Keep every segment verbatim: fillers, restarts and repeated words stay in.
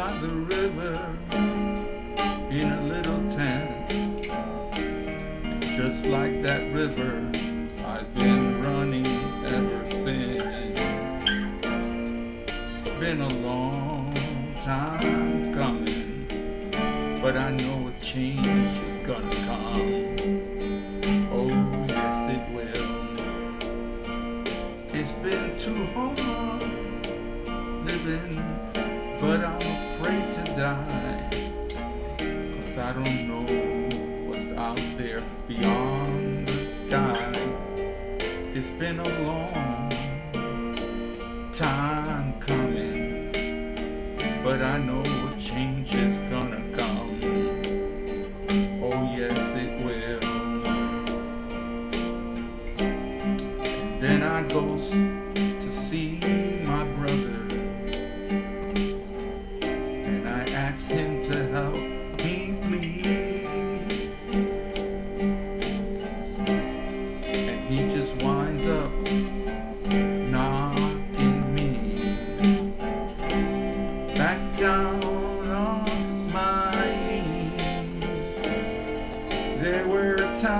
by the river in a little tent. And just like that river, I've been running ever since. It's been a long time coming, but I know a change is gonna come. Oh yes it will. It's been too hard living, but I'm afraid to die, 'cause I don't know what's out there beyond the sky. It's been a long time coming, but I know a change is gonna come. Oh yes it will. And then I goes to see my brother, and I asked him to help me please, and he just winds up knocking me back down on my knees. There were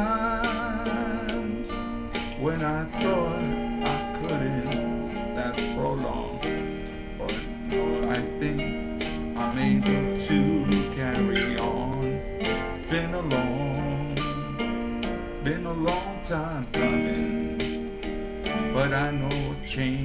times when I thought I couldn't last for long, but no, I think I'm able to carry on. It's been a long, been a long time coming, but I know a change